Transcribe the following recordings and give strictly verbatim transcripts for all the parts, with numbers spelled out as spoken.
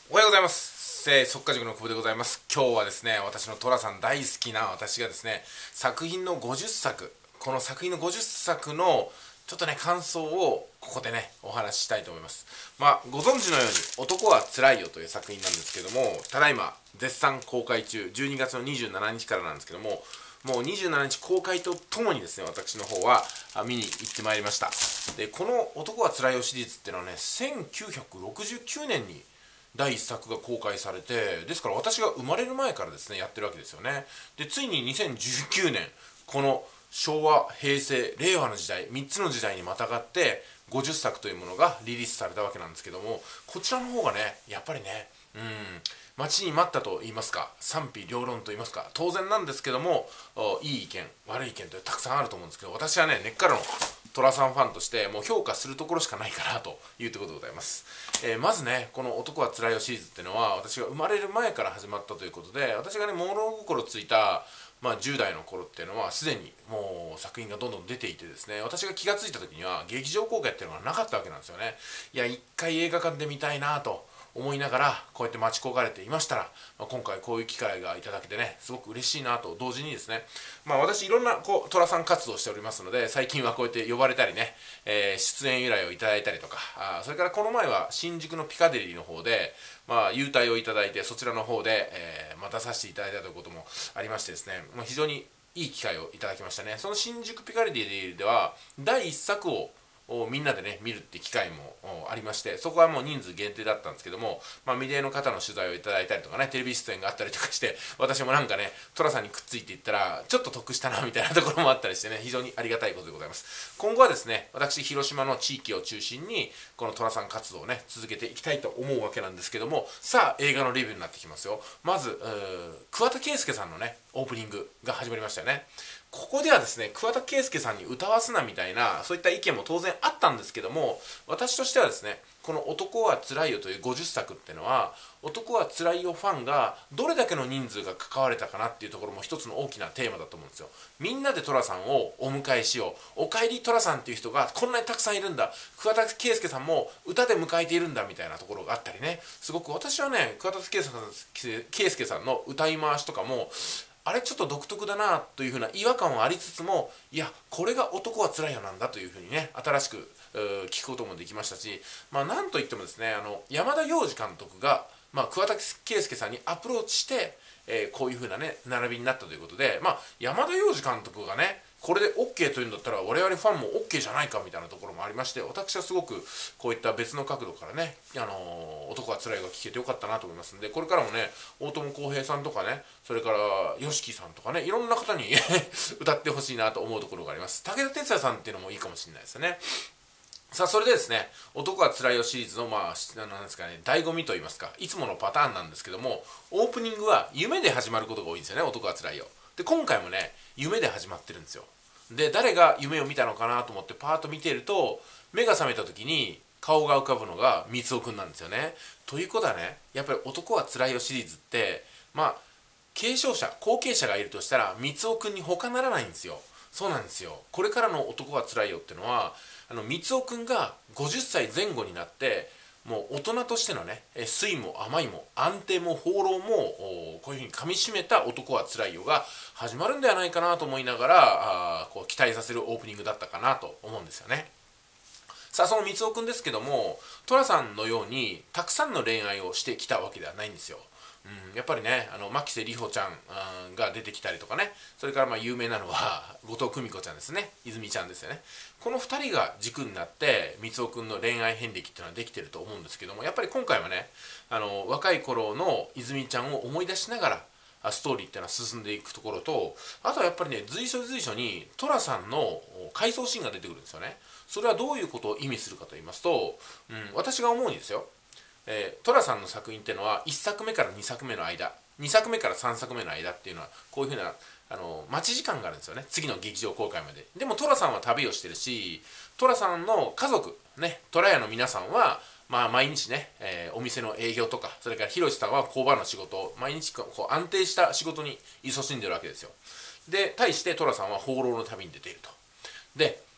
おはようございます。えー、速稼塾の久保でございます。今日はですね、私の寅さん大好きな私がですね、作品のごじゅっさく、この作品のごじゅっさくのちょっとね、感想をここでね、お話ししたいと思います。まあ、ご存知のように、男はつらいよという作品なんですけども、ただいま絶賛公開中、じゅうにがつのにじゅうしちにちからなんですけども、もうにじゅうしちにち公開とともにですね、私の方は見に行ってまいりました。で、この男はつらいよシリーズっていうのはね、せんきゅうひゃくろくじゅうきゅうねんにだいいっさくが公開されて、ですから私が生まれる前からですねやってるわけですよね。でついににせんじゅうきゅうねん、この昭和平成令和の時代みっつの時代にまたがってごじゅっさくというものがリリースされたわけなんですけども、こちらの方がねやっぱりね、うん待ちに待ったと言いますか、賛否両論と言いますか、当然なんですけども、いい意見悪い意見とたくさんあると思うんですけど、私はね根っからの寅さんファンとしてもう評価するところしかないかなというところでございます。えー、まずね、この男はつらいよシリーズっていうのは私が生まれる前から始まったということで、私がね物心ついた、まあ、じゅうだいの頃っていうのはすでにもう作品がどんどん出ていてですね、私が気がついた時には劇場公開っていうのがなかったわけなんですよね。いや一回映画館で見たいなと思いながらこうやって待ち焦がれていましたら、まあ、今回こういう機会がいただけてねすごく嬉しいなと同時にですね、まあ私いろんなこう寅さん活動しておりますので、最近はこうやって呼ばれたりね、えー、出演依頼をいただいたりとか、あそれからこの前は新宿のピカデリーの方でまあ優待をいただいて、そちらの方で、えー、またさせていただいたということもありましてですね、まあ、非常にいい機会をいただきましたね。その新宿ピカデリーではだいいっさくをみんなでね見るって機会もありまして、そこはもう人数限定だったんですけども、まあ、メディアの方の取材をいただいたりとかね、テレビ出演があったりとかして、私もなんかね寅さんにくっついていったらちょっと得したなみたいなところもあったりしてね、非常にありがたいことでございます。今後はですね、私広島の地域を中心にこの寅さん活動をね続けていきたいと思うわけなんですけども、さあ映画のレビューになってきますよ。まず桑田佳祐さんのねオープニングが始まりましたよね。ここではですね、桑田佳祐さんに歌わすなみたいなそういった意見も当然あったんですけども、私としてはですね、この男はつらいよというごじゅっさくっていうのは、男はつらいよファンがどれだけの人数が関われたかなっていうところも一つの大きなテーマだと思うんですよ。みんなで寅さんをお迎えしよう、おかえり寅さんっていう人がこんなにたくさんいるんだ、桑田佳祐さんも歌で迎えているんだみたいなところがあったりね、すごく私はね桑田佳祐さんの歌い回しとかもあれちょっと独特だなというふうな違和感はありつつも、いやこれが男はつらいよなんだというふうにね新しく聞くこともできましたし、まあなんといってもですね、あの山田洋次監督が、まあ、桑田佳祐さんにアプローチして、えー、こういうふうなね並びになったということで、まあ山田洋次監督がねこれで OK というんだったら我々ファンも OK じゃないかみたいなところもありまして、私はすごくこういった別の角度からね、あのー、男はつらいが聞けてよかったなと思いますんで、これからもね大友康平さんとかね、それから YOSHIKI さんとかね、いろんな方に歌ってほしいなと思うところがあります。武田鉄矢さんっていうのもいいかもしれないですよね。さあそれでですね、男はつらいよシリーズのまあなんですかね、醍醐味といいますか、いつものパターンなんですけども、オープニングは夢で始まることが多いんですよね、男はつらいよ。で今回もね夢で始まってるんですよ。で誰が夢を見たのかなと思ってパーッと見ていると、目が覚めた時に顔が浮かぶのが三尾くんなんですよね。ということはね、やっぱり男はつらいよシリーズってまあ継承者後継者がいるとしたら三尾くんに他ならないんですよ。そうなんですよ。これからの男はつらいよっていうのは、あの三尾くんがごじゅっさいぜん後になってもう大人としてのね酸いも甘いも安定も放浪もこういうふうにかみしめた男はつらいよが始まるんではないかなと思いながら、あこう期待させるオープニングだったかなと思うんですよね。さあその三尾くんですけども、寅さんのようにたくさんの恋愛をしてきたわけではないんですよ。うん、やっぱりね、あの牧瀬里穂ちゃんが出てきたりとかね、それからまあ有名なのは後藤久美子ちゃんですね、泉ちゃんですよね。このふたりが軸になって三尾くんの恋愛遍歴っていうのはできてると思うんですけども、やっぱり今回はね、あの若い頃の泉ちゃんを思い出しながらストーリーっていうのは進んでいくところと、あとはやっぱりね随所随所に寅さんの回想シーンが出てくるんですよね。それはどういうことを意味するかと言いますと、うん、私が思うにですよ、えー、寅さんの作品っていうのはいっさくめからにさくめの間、にさくめからさんさくめの間っていうのはこういうふうなあの待ち時間があるんですよね、次の劇場公開まで。でも寅さんは旅をしてるし、寅さんの家族ね、寅屋の皆さんはまあ毎日ね、えー、お店の営業とか、それから広瀬さんは工場の仕事、毎日こう安定した仕事に勤しんでるわけですよ。で対して寅さんは放浪の旅に出ていると。で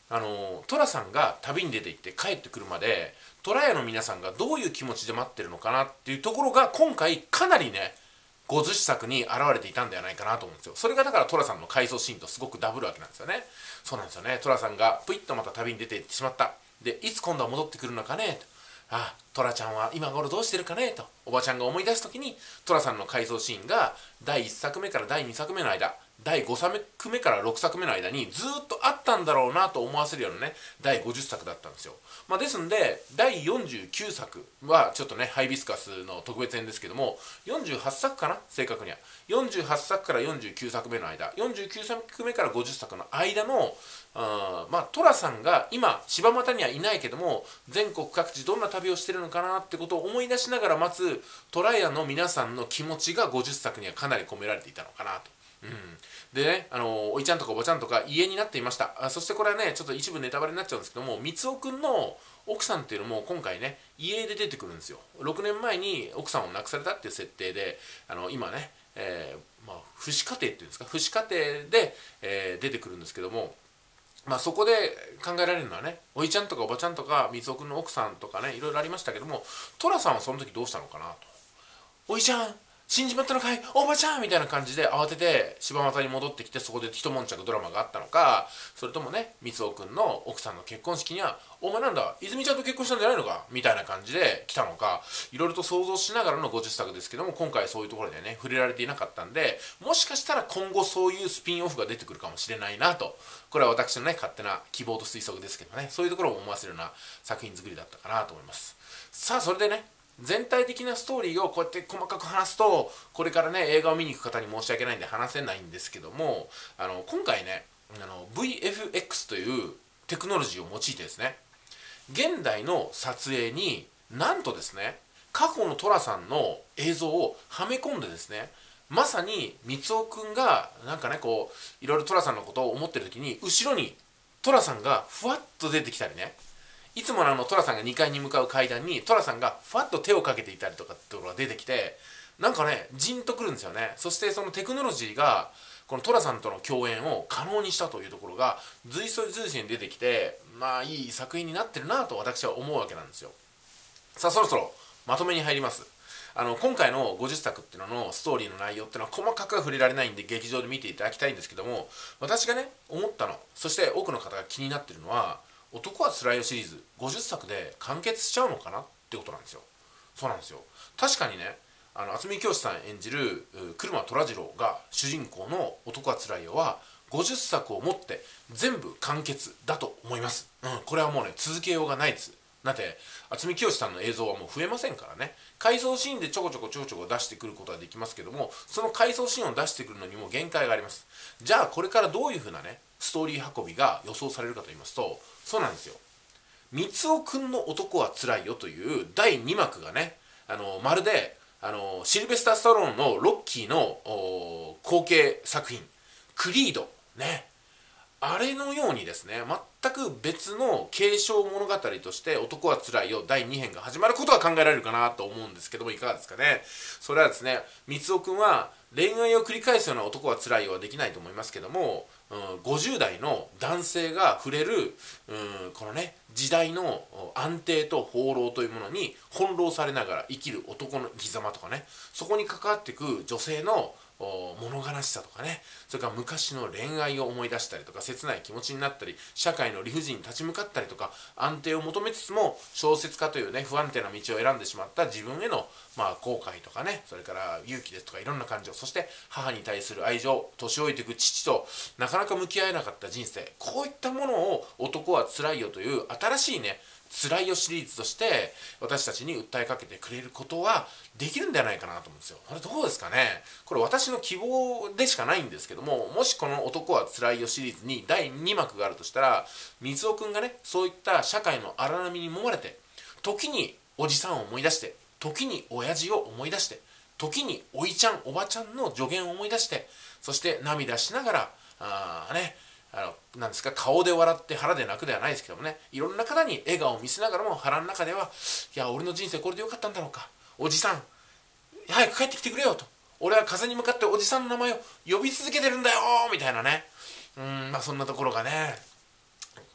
あの寅さんが旅に出て行って帰ってくるまで虎屋の皆さんがどういう気持ちで待ってるのかなっていうところが今回かなりねごじゅっさくに現れていたんではないかなと思うんですよ。それがだから寅さんの回想シーンとすごくダブるわけなんですよね。そうなんですよね。寅さんがプイッとまた旅に出て行ってしまった。でいつ今度は戻ってくるのかねと。ああ寅ちゃんは今頃どうしてるかねとおばちゃんが思い出す時に寅さんの回想シーンがだいいっさくめからだいにさくめの間、だいごさくめからろくさくめの間にずっとあったんだろうなと思わせるようなねだいごじゅっさくだったんですよ。まあ、ですんでだいよんじゅうきゅうさくはちょっとねハイビスカスの特別編ですけどもよんじゅうはっさくかな、正確にはよんじゅうはっさくからよんじゅうきゅうさくめの間、よんじゅうきゅうさくめからごじゅっさくの間のあまあ寅さんが今柴又にはいないけども全国各地どんな旅をしてるのかなってことを思い出しながら待つ虎屋の皆さんの気持ちがごじゅっさくにはかなり込められていたのかなと。うん、でね、あのおいちゃんとかおばちゃんとか家になっていました。あそしてこれはねちょっと一部ネタバレになっちゃうんですけども、光雄くんの奥さんっていうのも今回ね家で出てくるんですよ。ろくねんまえに奥さんを亡くされたっていう設定であの今ね、えーまあ、父子家庭っていうんですか、父子家庭で、えー、出てくるんですけども、まあ、そこで考えられるのはねおいちゃんとかおばちゃんとか光雄くんの奥さんとかねいろいろありましたけども、寅さんはその時どうしたのかなと。おいちゃん死んじまったのかいおばちゃんみたいな感じで慌てて柴又に戻ってきてそこで一悶着ドラマがあったのか、それともね光雄くんの奥さんの結婚式にはお前なんだ泉ちゃんと結婚したんじゃないのかみたいな感じで来たのか、いろいろと想像しながらのごじゅっさくですけども今回そういうところでね触れられていなかったんで、もしかしたら今後そういうスピンオフが出てくるかもしれないなと、これは私のね勝手な希望と推測ですけどね、そういうところを思わせるような作品作りだったかなと思います。さあそれでね全体的なストーリーをこうやって細かく話すとこれからね映画を見に行く方に申し訳ないんで話せないんですけども、あの今回ねあの ブイエフエックス というテクノロジーを用いてですね現代の撮影になんとですね過去の寅さんの映像をはめ込んでですね、まさに光雄くんがなんかねこういろいろ寅さんのことを思ってる時に後ろに寅さんがふわっと出てきたりね、いつものあの寅さんがにかいに向かう階段に寅さんがふわっと手をかけていたりとかってところが出てきてなんかねジンとくるんですよね。そしてそのテクノロジーがこの寅さんとの共演を可能にしたというところが随所随所に出てきて、まあいい作品になってるなと私は思うわけなんですよ。さあそろそろまとめに入ります。あの今回のごじゅっさくっていうののストーリーの内容っていうのは細かくは触れられないんで劇場で見ていただきたいんですけども、私がね思ったの、そして多くの方が気になってるのは男はつらいよシリーズごじゅっさくで完結しちゃうのかなってことなんですよ。そうなんですよ。確かにねあの渥美清さん演じる車虎次郎が主人公の男はつらいよはごじゅっさくをもって全部完結だと思います。うん、これはもうね続けようがないです。だって渥美清さんの映像はもう増えませんからね。回想シーンでちょこちょこちょこちょこ出してくることはできますけども、その回想シーンを出してくるのにも限界があります。じゃあこれからどういうふうなねストーリー運びが予想されるかと言いますと、そうなんですよ。光雄くんの男はつらいよというだいにまくがねあのまるであのシルベスター・スタローンのロッキーの後継作品クリードね、あれのようにですね全く別の継承物語として男はつらいよだいにへんが始まることは考えられるかなと思うんですけども、いかがですかね。それはですね光雄くんは恋愛を繰り返すような男はつらいよはできないと思いますけども、うん、ごじゅうだいの男性が触れる、うん、このね時代の安定と放浪というものに翻弄されながら生きる男の生き様とかね、そこに関わっていく女性の物悲しさとかね、それから昔の恋愛を思い出したりとか切ない気持ちになったり社会の理不尽に立ち向かったりとか安定を求めつつも小説家というね不安定な道を選んでしまった自分へのまあ後悔とかね、それから勇気ですとかいろんな感情、そして母に対する愛情、年老いていく父となかなか向き合えなかった人生、こういったものを男はつらいよという新しいねつらいよシリーズとして私たちに訴えかけてくれることはできるんじゃないかなと思うんですよ。これどうですかね。これ私の希望でしかないんですけども、もしこの男はつらいよシリーズにだいにまくがあるとしたら光雄くんがねそういった社会の荒波に揉まれて時におじさんを思い出して時に親父を思い出して時においちゃんおばちゃんの助言を思い出してそして涙しながらあねあのなんですか顔で笑って腹で泣くではないですけどもね、いろんな方に笑顔を見せながらも腹の中ではいや俺の人生これでよかったんだろうか、おじさん早く帰ってきてくれよと、俺は風に向かっておじさんの名前を呼び続けてるんだよみたいなね、うんまあそんなところがね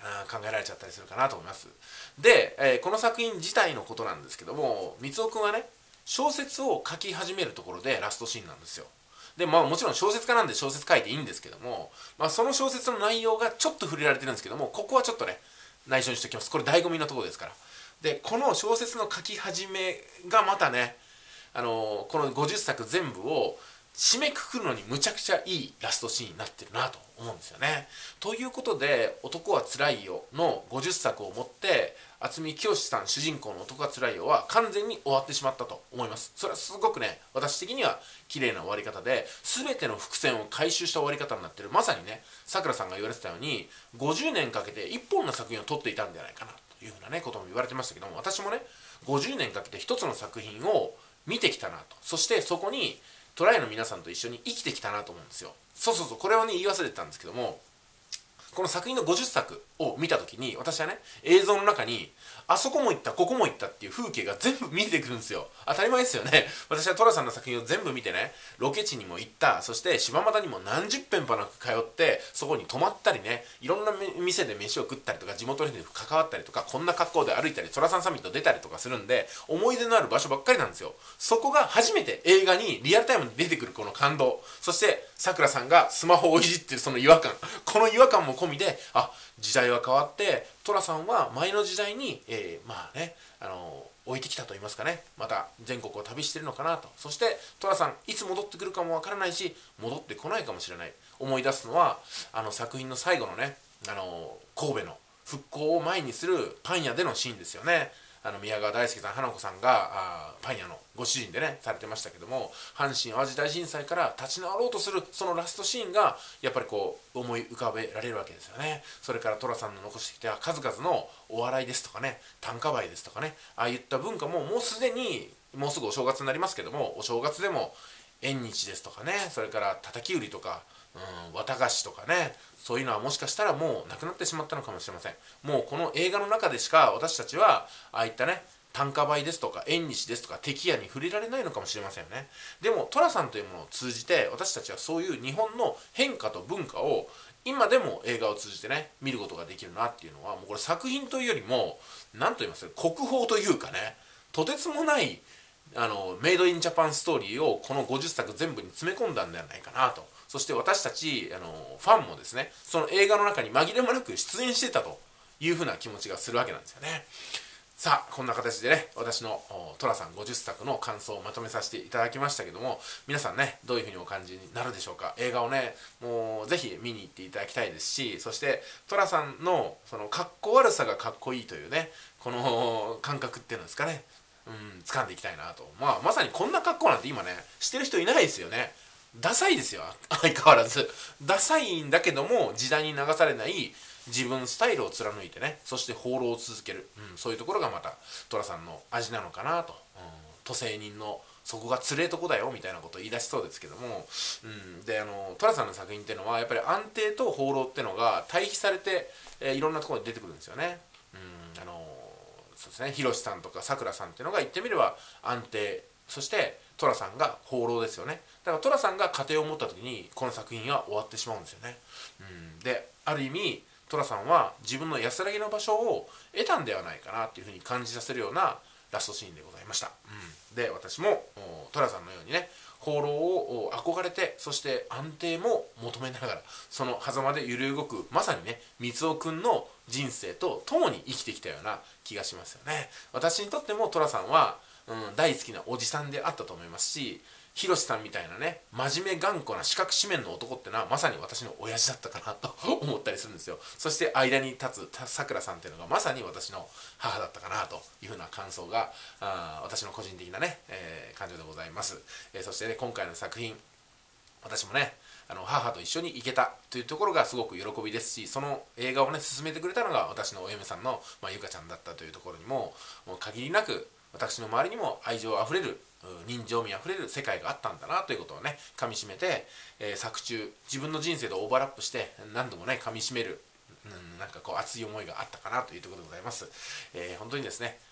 考えられちゃったりするかなと思います。で、えー、この作品自体のことなんですけども、光雄くんはね、小説を書き始めるところでラストシーンなんですよ。で、まあもちろん小説家なんで小説書いていいんですけども、まあ、その小説の内容がちょっと触れられてるんですけども、ここはちょっとね、内緒にしておきます。これ醍醐味のところですから。で、この小説の書き始めがまたね、あのー、このごじゅっさく全部を締めくくるのにむちゃくちゃいいラストシーンになってるなと思うんですよね。ということで、男はつらいよのごじゅっさくをもって渥美清さん主人公の男はつらいよは完全に終わってしまったと思います。それはすごくね、私的には綺麗な終わり方で、全ての伏線を回収した終わり方になってる。まさにね、さくらさんが言われてたようにごじゅうねんかけていっぽんの作品を撮っていたんじゃないかなというふうなねことも言われてましたけども、私もねごじゅうねんかけて一つの作品を見てきたなと、そしてそこにトライの皆さんと一緒に生きてきたなと思うんですよ。そうそうそう、これをね言い忘れてたんですけども、この作品のごじゅっさくを見た時に私はね、映像の中にあそこも行ったここも行ったっていう風景が全部見えてくるんですよ。当たり前ですよね。私は寅さんの作品を全部見てね、ロケ地にも行った、そして柴又にも何十遍ぱなく通ってそこに泊まったりね、いろんな店で飯を食ったりとか、地元の人に関わったりとか、こんな格好で歩いたり、寅さんサミット出たりとかするんで、思い出のある場所ばっかりなんですよ。そこが初めて映画にリアルタイムで出てくるこの感動、そしてさくらさんがスマホをいじってるその違和感、この違和感も込みで、あ、時代は変わって寅さんは前の時代に、えー、まあね、あのー、置いてきたと言いますかね、また全国を旅してるのかなと。そして寅さんいつ戻ってくるかもわからないし、戻ってこないかもしれない。思い出すのはあの作品の最後のね、あのー、神戸の復興を前にするパン屋でのシーンですよね。あの宮川大輔さん、花子さんがあパン屋のご主人でねされてましたけども、阪神・淡路大震災から立ち直ろうとするそのラストシーンがやっぱりこう思い浮かべられるわけですよね。それから寅さんの残してきた数々のお笑いですとかね、短歌舞ですとかね、ああいった文化ももうすでにもうすぐお正月になりますけども、お正月でも縁日ですとかね、それから叩き売りとか、うん、綿菓子とかね、そういうのはもしかしたらもうなくなってしまったのかもしれません。もうこの映画の中でしか私たちはああいったね、短歌舞ですとか縁日ですとか敵屋に触れられないのかもしれませんよね。でも寅さんというものを通じて私たちはそういう日本の変化と文化を今でも映画を通じてね見ることができるなっていうのは、もうこれ作品というよりも何と言いますか、国宝というかね、とてつもないあのメイドインジャパンストーリーをこのごじゅっさく全部に詰め込んだんではないかなと。そして私たちあのファンもですね、その映画の中に紛れもなく出演してたというふうな気持ちがするわけなんですよね。さあこんな形でね、私の寅さんごじゅっさくの感想をまとめさせていただきましたけども、皆さんねどういうふうにお感じになるでしょうか。映画をねもうぜひ見に行っていただきたいですし、そして寅さんのそのかっこ悪さがかっこいいというね、この感覚っていうんですかね、うん、掴んでいきたいなと。まあまさにこんな格好なんて今ねしてる人いないですよね。ダサいですよ、相変わらずダサいんだけども時代に流されない自分スタイルを貫いてね、そして放浪を続ける、うん、そういうところがまた寅さんの味なのかなと、うん、都政人のそこがつれえとこだよみたいなことを言い出しそうですけども、うん、であの寅さんの作品っていうのはやっぱり安定と放浪っていうのが対比されて、えー、いろんなところに出てくるんですよね。うん、あのそうですね、広さんとかさくらさんっていうのが言ってみれば安定、そして寅さんが放浪ですよね。だから寅さんが家庭を持った時にこの作品は終わってしまうんですよね。うん、である意味寅さんは自分の安らぎの場所を得たんではないかなっていうふうに感じさせるようなラストシーンでございました。うん、で私も寅さんのようにね放浪を憧れて、そして安定も求めながらその狭間で揺れ動く、まさにね光雄くんの人生と共に生きてきたような気がしますよね。私にとっても寅さんは、うん、大好きなおじさんであったと思いますし、ひろしさんみたいなね真面目頑固な四角四面の男ってのはまさに私の親父だったかなと思ったりするんですよ。そして間に立つさくらさんっていうのがまさに私の母だったかなというふうな感想があ私の個人的なね、えー、感情でございます。えー、そしてね今回の作品私もねあの母と一緒に行けたというところがすごく喜びですし、その映画をね進めてくれたのが私のお嫁さんの、まあ、ゆかちゃんだったというところにももう限りなく私の周りにも愛情あふれる人情味あふれる世界があったんだなということをねかみしめて、えー、作中自分の人生とオーバーラップして何度もねかみしめる、うん、なんかこう熱い思いがあったかなというところでございます。えー、本当にですね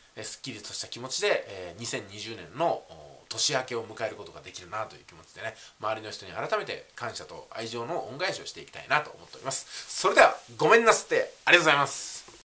えー、すっきりとした気持ちで、えー、にせんにじゅうねんの年明けを迎えることができるなという気持ちでね、周りの人に改めて感謝と愛情の恩返しをしていきたいなと思っております。それではごめんなすって、ありがとうございます。